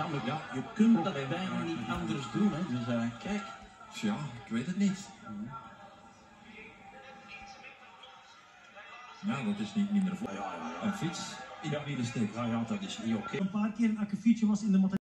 Ja, maar ja, je kunt dat bijna niet anders doen, hè. Dus kijk. Ja, ik weet het niet. Ja, dat is niet minder voor. Ja. Een fiets in de middensteek. Ja, dat is niet oké. Een paar keer een akkefietje was in de